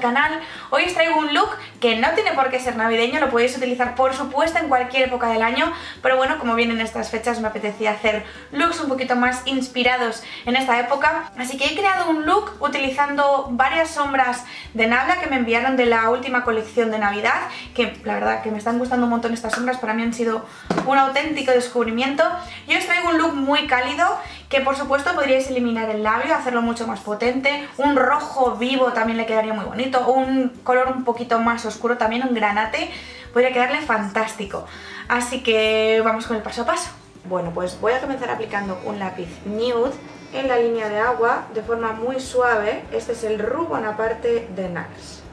canal. Hoy os traigo un look que no tiene por qué ser navideño, lo podéis utilizar por supuesto en cualquier época del año, pero bueno, como vienen estas fechas me apetecía hacer looks un poquito más inspirados en esta época, así que he creado un look utilizando varias sombras de Nabla que me enviaron de la última colección de Navidad, que la verdad que me están gustando un montón estas sombras, para mí han sido un auténtico descubrimiento. Yo os traigo un look muy cálido que por supuesto podríais eliminar el labio, hacerlo mucho más potente, un rojo vivo también le quedaría muy bonito, un color un poquito más oscuro también, un granate, podría quedarle fantástico. Así que vamos con el paso a paso. Bueno, pues voy a comenzar aplicando un lápiz nude en la línea de agua de forma muy suave. Este es el Rouge Bonaparte de NARS.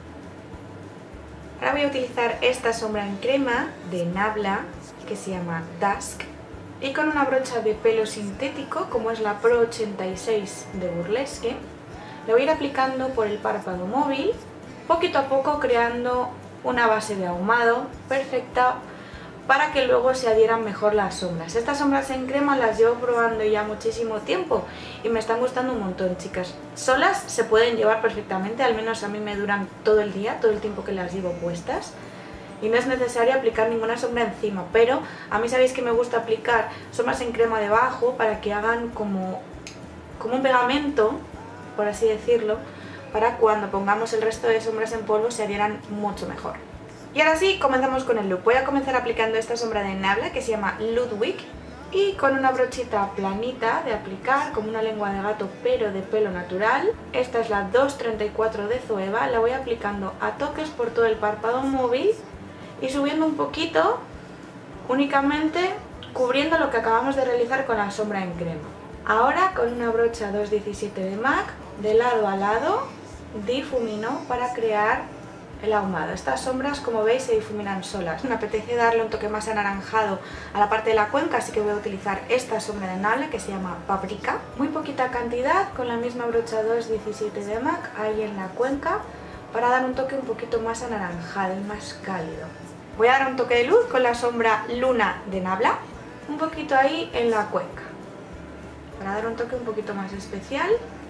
Ahora voy a utilizar esta sombra en crema de Nabla que se llama Dusk y con una brocha de pelo sintético como es la Pro 86 de Burlesque le voy a ir aplicando por el párpado móvil, poquito a poco creando una base de ahumado perfecta para que luego se adhieran mejor las sombras. Estas sombras en crema las llevo probando ya muchísimo tiempo y me están gustando un montón, chicas. Solas se pueden llevar perfectamente, al menos a mí me duran todo el día, todo el tiempo que las llevo puestas. Y no es necesario aplicar ninguna sombra encima, pero a mí sabéis que me gusta aplicar sombras en crema debajo para que hagan como un pegamento, por así decirlo, para cuando pongamos el resto de sombras en polvo se adhieran mucho mejor. Y ahora sí, comenzamos con el look. Voy a comenzar aplicando esta sombra de Nabla que se llama Ludwig y con una brochita planita de aplicar, como una lengua de gato pero de pelo natural. Esta es la 234 de Zoeva, la voy aplicando a toques por todo el párpado móvil y subiendo un poquito, únicamente cubriendo lo que acabamos de realizar con la sombra en crema. Ahora con una brocha 217 de MAC, de lado a lado, difumino para crear el ahumado. Estas sombras, como veis, se difuminan solas. Me apetece darle un toque más anaranjado a la parte de la cuenca, así que voy a utilizar esta sombra de Nabla que se llama Paprika. Muy poquita cantidad, con la misma brocha 217 de MAC, ahí en la cuenca, para dar un toque un poquito más anaranjado y más cálido. Voy a dar un toque de luz con la sombra Luna de Nabla, un poquito ahí en la cuenca, para dar un toque un poquito más especial.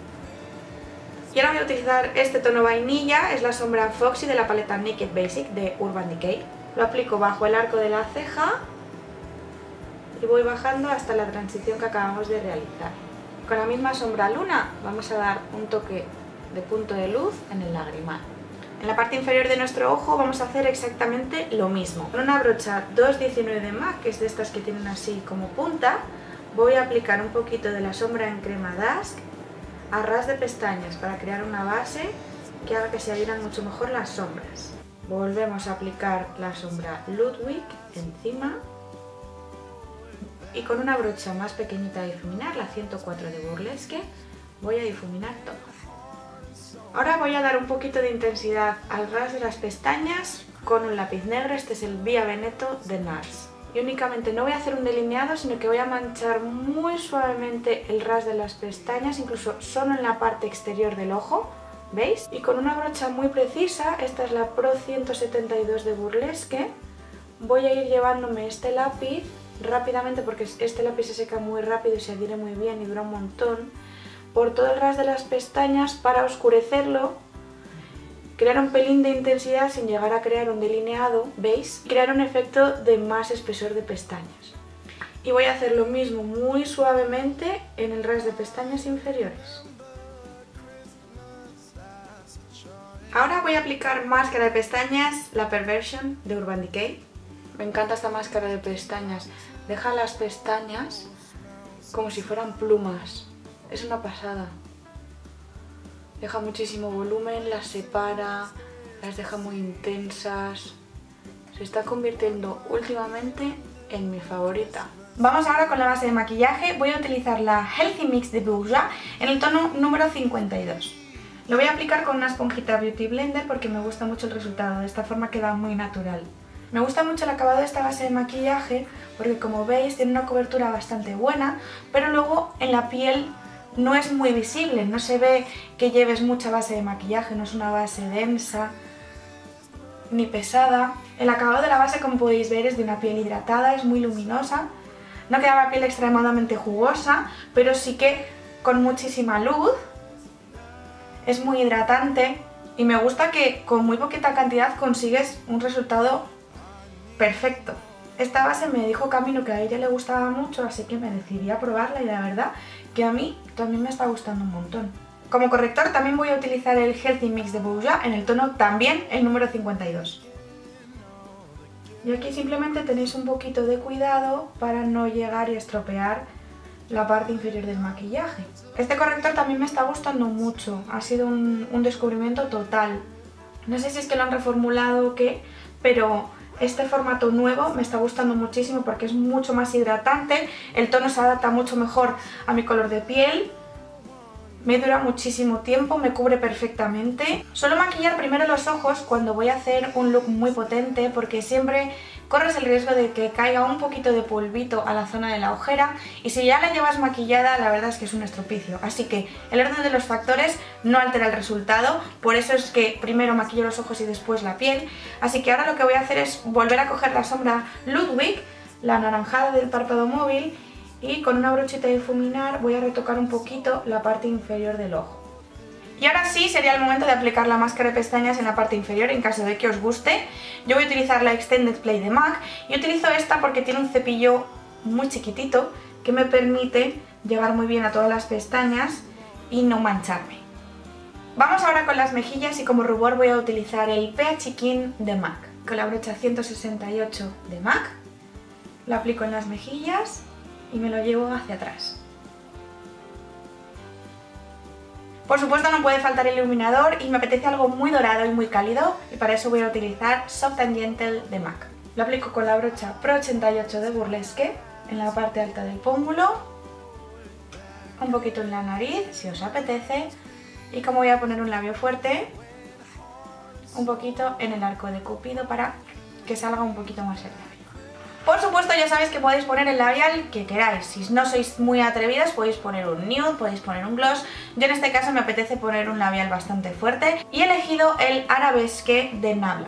Y ahora voy a utilizar este tono vainilla, es la sombra Foxy de la paleta Naked Basic de Urban Decay. Lo aplico bajo el arco de la ceja y voy bajando hasta la transición que acabamos de realizar. Con la misma sombra Luna vamos a dar un toque de punto de luz en el lagrimal. En la parte inferior de nuestro ojo vamos a hacer exactamente lo mismo. Con una brocha 219 de MAC, que es de estas que tienen así como punta, voy a aplicar un poquito de la sombra en crema Dusk a ras de pestañas para crear una base que haga que se adhieran mucho mejor las sombras. Volvemos a aplicar la sombra Ludwig encima y con una brocha más pequeñita de difuminar, la 104 de Burlesque, voy a difuminar todo. Ahora voy a dar un poquito de intensidad al ras de las pestañas con un lápiz negro, este es el Via Veneto de NARS. Y únicamente no voy a hacer un delineado, sino que voy a manchar muy suavemente el ras de las pestañas, incluso solo en la parte exterior del ojo, ¿veis? Y con una brocha muy precisa, esta es la Pro 172 de Burlesque, voy a ir llevándome este lápiz rápidamente, porque este lápiz se seca muy rápido y se adhiere muy bien y dura un montón, por todo el ras de las pestañas para oscurecerlo, crear un pelín de intensidad sin llegar a crear un delineado, ¿veis? Crear un efecto de más espesor de pestañas. Y voy a hacer lo mismo muy suavemente en el ras de pestañas inferiores. Ahora voy a aplicar máscara de pestañas, la Perversion de Urban Decay. Me encanta esta máscara de pestañas, deja las pestañas como si fueran plumas, es una pasada. Deja muchísimo volumen, las separa, las deja muy intensas. Se está convirtiendo últimamente en mi favorita. Vamos ahora con la base de maquillaje. Voy a utilizar la Healthy Mix de Bourjois en el tono número 52. Lo voy a aplicar con una esponjita Beauty Blender porque me gusta mucho el resultado. De esta forma queda muy natural. Me gusta mucho el acabado de esta base de maquillaje porque, como veis, tiene una cobertura bastante buena, pero luego en la piel no es muy visible, no se ve que lleves mucha base de maquillaje, no es una base densa ni pesada. El acabado de la base, como podéis ver, es de una piel hidratada, es muy luminosa, no queda la piel extremadamente jugosa, pero sí que con muchísima luz, es muy hidratante y me gusta que con muy poquita cantidad consigues un resultado perfecto. Esta base me dijo Camino que a ella le gustaba mucho, así que me decidí a probarla y la verdad que a mí también me está gustando un montón. Como corrector también voy a utilizar el Healthy Mix de Bouja en el tono también el número 52. Y aquí simplemente tenéis un poquito de cuidado para no llegar y estropear la parte inferior del maquillaje. Este corrector también me está gustando mucho, ha sido un descubrimiento total. No sé si es que lo han reformulado o qué, pero este formato nuevo me está gustando muchísimo porque es mucho más hidratante, el tono se adapta mucho mejor a mi color de piel, me dura muchísimo tiempo, me cubre perfectamente. Suelo maquillar primero los ojos cuando voy a hacer un look muy potente porque siempre corres el riesgo de que caiga un poquito de polvito a la zona de la ojera y si ya la llevas maquillada la verdad es que es un estropicio. Así que el orden de los factores no altera el resultado, por eso es que primero maquillo los ojos y después la piel. Así que ahora lo que voy a hacer es volver a coger la sombra Ludwig, la anaranjada del párpado móvil, y con una brochita de difuminar voy a retocar un poquito la parte inferior del ojo. Y ahora sí sería el momento de aplicar la máscara de pestañas en la parte inferior en caso de que os guste. Yo voy a utilizar la Extended Play de MAC y utilizo esta porque tiene un cepillo muy chiquitito que me permite llegar muy bien a todas las pestañas y no mancharme. Vamos ahora con las mejillas y como rubor voy a utilizar el PH King de MAC. Con la brocha 168 de MAC lo aplico en las mejillas y me lo llevo hacia atrás. Por supuesto no puede faltar el iluminador y me apetece algo muy dorado y muy cálido y para eso voy a utilizar Soft & Gentle de MAC. Lo aplico con la brocha Pro 88 de Burlesque en la parte alta del pómulo, un poquito en la nariz si os apetece y como voy a poner un labio fuerte, un poquito en el arco de Cupido para que salga un poquito más el labio. Por supuesto ya sabéis que podéis poner el labial que queráis, si no sois muy atrevidas podéis poner un nude, podéis poner un gloss, yo en este caso me apetece poner un labial bastante fuerte y he elegido el Arabesque de Nabla.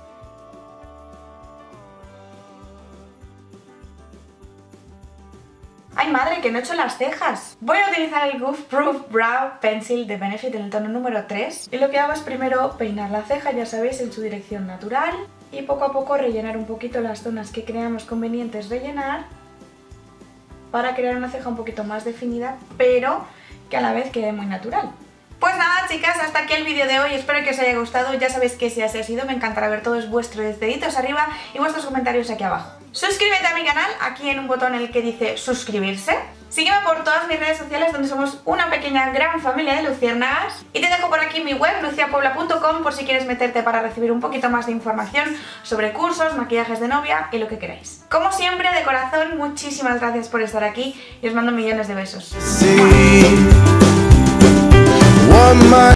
¡Ay madre, que no he hecho las cejas! Voy a utilizar el Goof Proof Brow Pencil de Benefit en el tono número 3 y lo que hago es primero peinar la ceja, ya sabéis, en su dirección natural y poco a poco rellenar un poquito las zonas que creamos convenientes rellenar para crear una ceja un poquito más definida pero que a la vez quede muy natural. Pues nada chicas, hasta aquí el vídeo de hoy, espero que os haya gustado, ya sabéis que si así ha sido me encantará ver todos vuestros deditos arriba y vuestros comentarios aquí abajo. Suscríbete a mi canal, aquí en un botón en el que dice suscribirse. Sígueme por todas mis redes sociales donde somos una pequeña gran familia de luciérnagas. Y te dejo por aquí mi web, luciapuebla.com, por si quieres meterte para recibir un poquito más de información sobre cursos, maquillajes de novia y lo que queráis. Como siempre, de corazón, muchísimas gracias por estar aquí y os mando millones de besos.